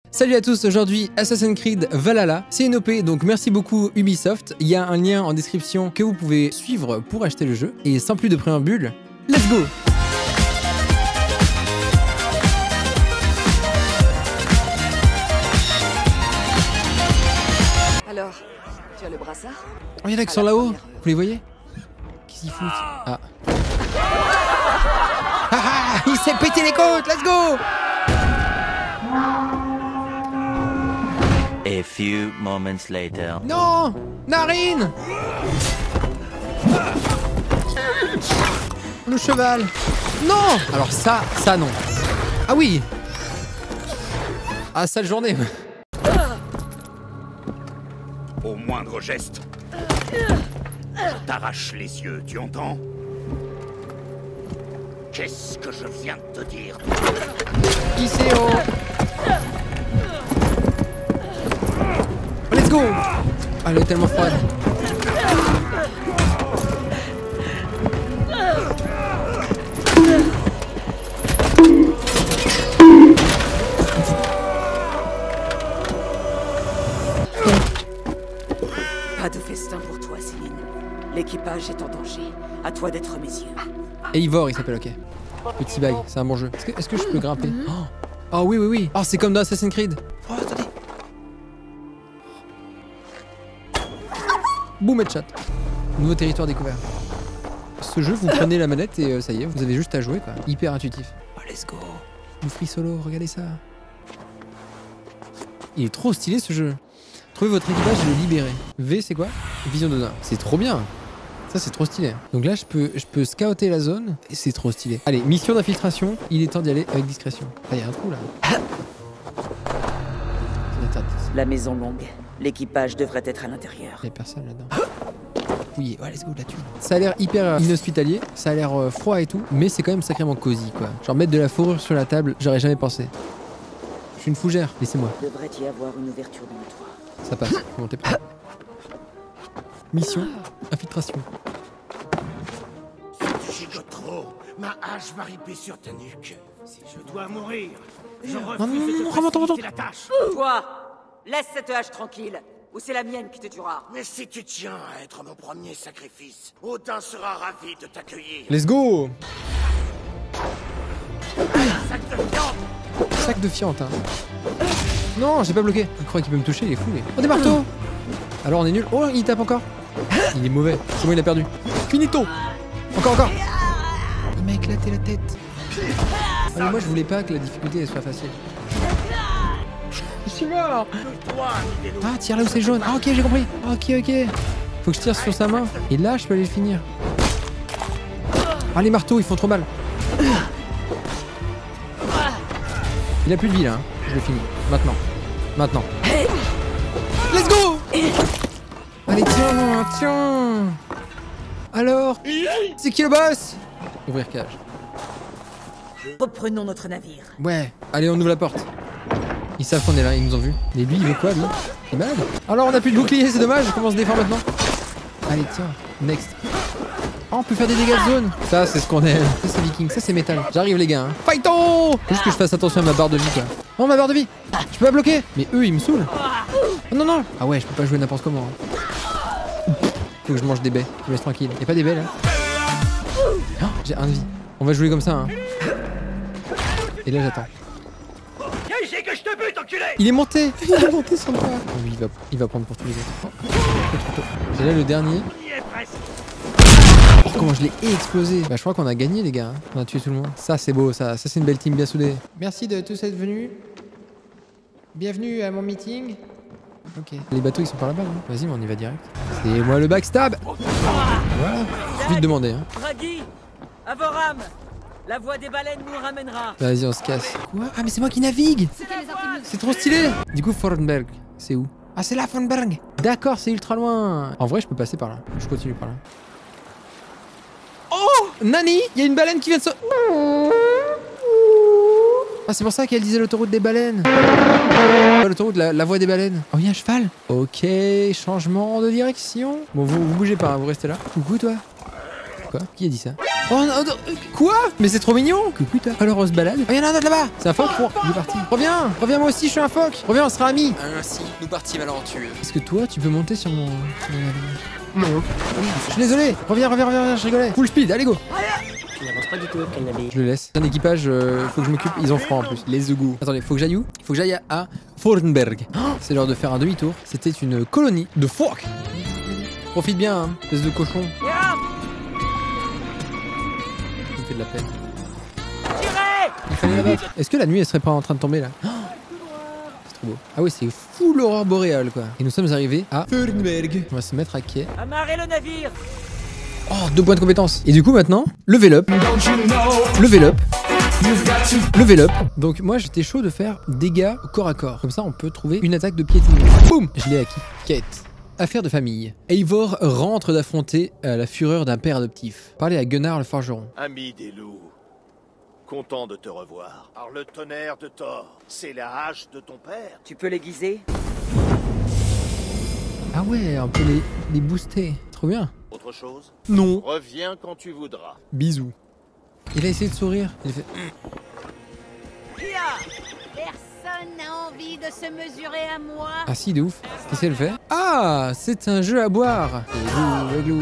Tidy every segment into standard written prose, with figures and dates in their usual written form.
Salut à tous, aujourd'hui Assassin's Creed Valhalla, c'est une OP, donc merci beaucoup Ubisoft. Il y a un lien en description que vous pouvez suivre pour acheter le jeu. Et sans plus de préambule, let's go! Alors, tu as le brassard? Oh, il y en a qui sont là-haut, vous les voyez? Qu'est-ce qu'ils foutent? Ah. Ah, il s'est pété les côtes, let's go! A few moments later. Non! Narine! Le cheval! Non! Alors ça non. Ah oui! Ah, sale journée! Au moindre geste, t'arraches les yeux, tu entends? Qu'est-ce que je viens de te dire? Iseo! Let's go! Ah, elle est tellement froide. Pas de festin pour toi, Céline. L'équipage est en danger. À toi d'être mes yeux. Eivor, il s'appelle, ok. Petit bag, c'est un bon jeu. Est-ce que je peux grimper? Oh oui, oui, oui. Oh, c'est comme dans Assassin's Creed. Oh, attendez. Boom headshot. Nouveau territoire découvert. Ce jeu, vous prenez la manette et ça y est, vous avez juste à jouer, quoi. Hyper intuitif. Oh, let's go. Le free solo, regardez ça. Il est trop stylé ce jeu. Trouvez votre équipage et le libérer. V, c'est quoi? Vision de nain. C'est trop bien. Ça, c'est trop stylé. Donc là, je peux scouter la zone et c'est trop stylé. Allez, mission d'infiltration. Il est temps d'y aller avec discrétion. Ah, il y a un trou là. La maison longue. L'équipage devrait être à l'intérieur. Il y a personne là-dedans. Oui, ouais, let's go, la thune. Ça a l'air hyper inhospitalier, ça a l'air froid et tout, mais c'est quand même sacrément cosy, quoi. Genre mettre de la fourrure sur la table, j'aurais jamais pensé. Je suis une fougère, laissez-moi. Devrait y avoir une ouverture dans le toit. Ça passe, bon, t'es prêt. Mission, infiltration. Si tu gigotes trop, ma hache va ripper sur ta nuque. Si je dois mourir, je Non, refuse non, non, de te remonte. faciliter la tâche. Toi, laisse cette hache tranquille, ou c'est la mienne qui te tuera. Mais si tu tiens à être mon premier sacrifice, Odin sera ravi de t'accueillir. Let's go! Sac de viande. Sac de fiente, hein. Non, j'ai pas bloqué. Il croit qu'il peut me toucher, il est fou, lui. Oh, des marteaux! Alors on est nul. Oh, il tape encore. Il est mauvais. C'est bon, il a perdu. Finito! Encore. Il m'a éclaté la tête. Ah, mais moi, je voulais pas que la difficulté elle soit facile. Je suis mort! Ah, tire là où c'est jaune. Ah, ok, j'ai compris. Ok. Faut que je tire sur sa main. Et là, je peux aller le finir. Ah, les marteaux, ils font trop mal. Il a plus de vie là. Hein. Je le finis. Maintenant. Let's go! Allez, tiens. Alors, c'est qui le boss? Ouvrir cage. Reprenons notre navire. Ouais, allez, on ouvre la porte. Ils savent qu'on est là, ils nous ont vus. Mais lui, il veut quoi, lui? Il est malade. Alors, on a plus de bouclier, c'est dommage. Comment on se défend maintenant? Allez, tiens, next. Oh, on peut faire des dégâts de zone. Ça, c'est ce qu'on aime. Ça, c'est viking. Ça, c'est métal. J'arrive, les gars. Hein. Fighto! Faut juste que je fasse attention à ma barre de vie, quoi. Oh, ma barre de vie. Je peux pas bloquer. Mais eux, ils me saoulent. Oh, non. Ah ouais, je peux pas jouer n'importe comment. Hein. Faut que je mange des baies. Je me laisse tranquille. Y'a pas des baies, là? Oh, j'ai un de vie. On va jouer comme ça, hein. Et là, j'attends. Il est monté sans pas. Oh, lui, il va prendre pour tous les autres. Oh, et là, le dernier. Oh, comment je l'ai explosé. Bah, je crois qu'on a gagné, les gars. On a tué tout le monde. Ça, c'est beau, ça c'est une belle team bien soudée. Merci de tous être venus. Bienvenue à mon meeting. Ok. Les bateaux, ils sont par là-bas, non? Vas-y, mais on y va direct. C'est moi le backstab. Voilà. Vite demandé, hein. Bragi, Avoram, la voix des baleines nous ramènera. Vas-y, on se casse. Quoi? Ah, mais c'est moi qui navigue. C'est trop stylé. Du coup, Fornberg, c'est où? Ah, c'est là, Fornberg. D'accord, c'est ultra loin. En vrai, je peux passer par là. Je continue par là. Oh, Nani, il y a une baleine qui vient de se... Ah, c'est pour ça qu'elle disait l'autoroute des baleines. L'autoroute, la voie des baleines. Oh, il y a un cheval. Ok, changement de direction. Bon, vous bougez pas, hein, vous restez là. Coucou, toi. Quoi? Qui a dit ça? Oh non, quoi? Mais c'est trop mignon! Que putain! Alors on se balade. Oh, y'en a un autre là-bas! C'est un phoque pour. Il est parti. Reviens! Reviens moi aussi, je suis un phoque! Reviens, on sera amis! Ainsi, nous partîmes à l'aventure. Est-ce que toi, tu peux monter sur mon navire? Non. Je suis désolé! Reviens, je rigolais! Full speed, allez go! Tu n'avances pas du tout, Kanabi. Je le laisse. Un équipage, faut que je m'occupe. Ils ont froid en plus. Les égouts. Attendez, faut que j'aille où? Faut que j'aille à Fornberg. Oh, c'est l'heure de faire un demi-tour. C'était une colonie de phoques. Profite bien, hein, espèce de cochon. Ça me fait de la peine. Il fallait la battre. Est-ce que la nuit elle serait pas en train de tomber là? Oh, c'est trop beau. Ah oui, c'est full aurore boréale quoi. Et nous sommes arrivés à Fornberg. On va se mettre à quai. Amarrez le navire. Oh, 2 points de compétence. Et du coup maintenant, level up. Level up. Level up. Donc moi j'étais chaud de faire dégâts au corps à corps. Comme ça on peut trouver une attaque de piétinement. Boum. Je l'ai acquis. Quête. Affaire de famille. Eivor rentre d'affronter la fureur d'un père adoptif. Parlez à Gunnar le forgeron. Ami des loups, content de te revoir. Alors le tonnerre de Thor, c'est la hache de ton père? Tu peux l'aiguiser? Ah ouais, on peut les booster. Trop bien. Autre chose? Non. Reviens quand tu voudras. Bisous. Il a essayé de sourire. Il a fait... Personne n'a envie de se mesurer à moi. Ah si, de ouf. Qu'est-ce qu'elle fait? Ah, c'est un jeu à boire. Églou.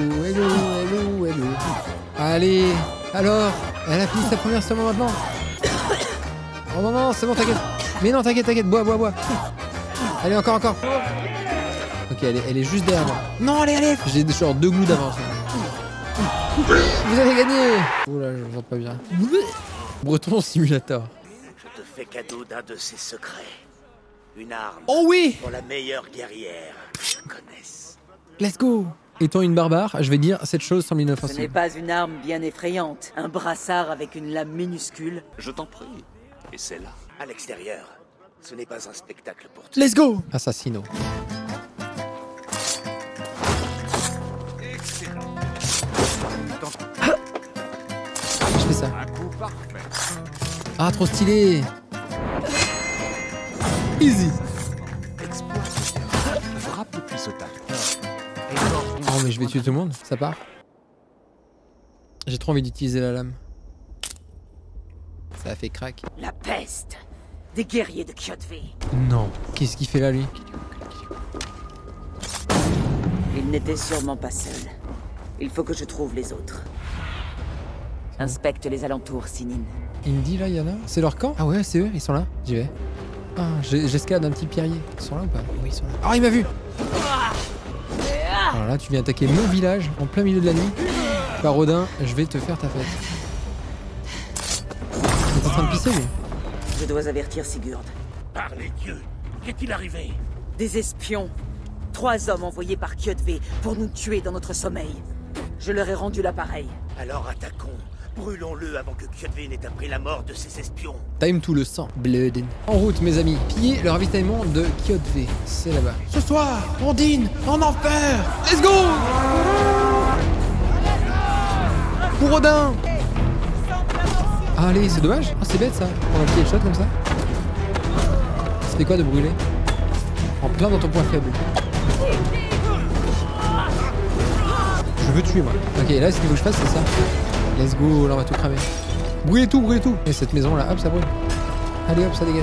Allez, alors, elle a fini sa première semaine maintenant. Oh non, c'est bon, t'inquiète. Mais non, t'inquiète, bois. Allez, encore. Ok, elle est juste derrière moi. Non, allez. J'ai genre 2 glouts d'avance. Vous avez gagné. Oh là, je me sens pas bien. Breton Simulator. Je te fais cadeau d'un de ses secrets. Une arme. Oh oui. Pour la meilleure guerrière que je connaisse. Let's go. Étant une barbare, je vais dire cette chose semble Ce n'est inoffensive. pas une arme bien effrayante. Un brassard avec une lame minuscule. Je t'en prie. Et c'est là. À l'extérieur, ce n'est pas un spectacle pour toi. Let's go. Assassino. Je fais ça. Ah, trop stylé. Easy. Frappe depuis ce tas. Oh mais je vais tuer tout le monde, ça part. J'ai trop envie d'utiliser la lame. Ça a fait crack. La peste. Des guerriers de Kjotve. Non. Qu'est-ce qu'il fait là lui? Il n'était sûrement pas seul. Il faut que je trouve les autres. Inspecte les alentours, Sinin. Il me dit là, il y en a. C'est leur camp? Ah ouais, c'est eux, ils sont là. J'y vais. Ah, j'escalade un petit pierrier. Ils sont là ou pas? Oui, ils sont là. Ah, il m'a vu! Alors là, tu viens attaquer mon village en plein milieu de la nuit. Parodin, je vais te faire ta fête. Il est en train de pisser lui. Je dois avertir Sigurd. Par les dieux, qu'est-il arrivé? Des espions. 3 hommes envoyés par Kjotve pour nous tuer dans notre sommeil. Je leur ai rendu l'appareil. Alors attaquons. Brûlons-le avant que Kjotve n'ait appris la mort de ses espions. Time tout le sang. Blood. En route, mes amis. Piller le ravitaillement de Kjotve. C'est là-bas. Ce soir, on dîne en enfer. Let's go! Pour Odin. Ah, allez, c'est dommage. Ah, c'est bête ça. On va pied le shot comme ça. Ça fait quoi de brûler? En plein dans ton point faible. Je veux tuer moi. Ok, là, ce qu'il faut que je fasse, c'est ça. Let's go, là, on va tout cramer. Brûlez tout. Et cette maison là, hop, ça brûle. Allez, hop, ça dégage.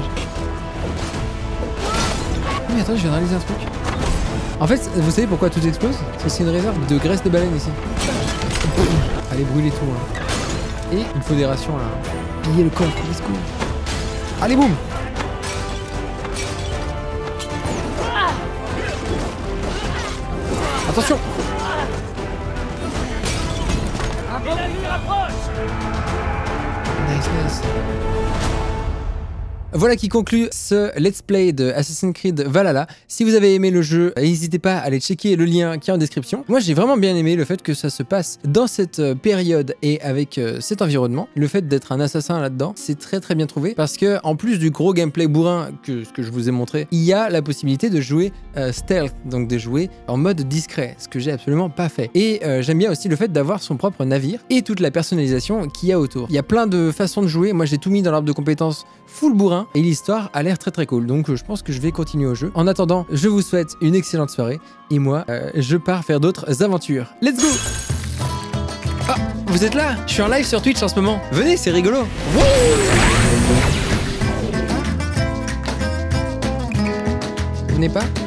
Mais attends, je viens de réaliser un truc. En fait, vous savez pourquoi tout explose? Parce que c'est une réserve de graisse de baleine ici. Allez, brûlez tout. Hein. Et il me faut des rations là. Pillez le camp, let's go. Allez, boum. Attention. Nice. Voilà qui conclut ce let's play de Assassin's Creed Valhalla. Si vous avez aimé le jeu, n'hésitez pas à aller checker le lien qui est en description. Moi j'ai vraiment bien aimé le fait que ça se passe dans cette période et avec cet environnement. Le fait d'être un assassin là-dedans, c'est très bien trouvé parce que en plus du gros gameplay bourrin que ce que je vous ai montré, il y a la possibilité de jouer stealth, donc de jouer en mode discret, ce que j'ai absolument pas fait. Et j'aime bien aussi le fait d'avoir son propre navire et toute la personnalisation qu'il y a autour. Il y a plein de façons de jouer. Moi j'ai tout mis dans l'arbre de compétences full bourrin et l'histoire a l'air très cool, donc je pense que je vais continuer au jeu. En attendant, je vous souhaite une excellente soirée et moi je pars faire d'autres aventures. Let's go! Ah. Vous êtes là? Je suis en live sur Twitch en ce moment. Venez, c'est rigolo. Wouh. Vous venez pas?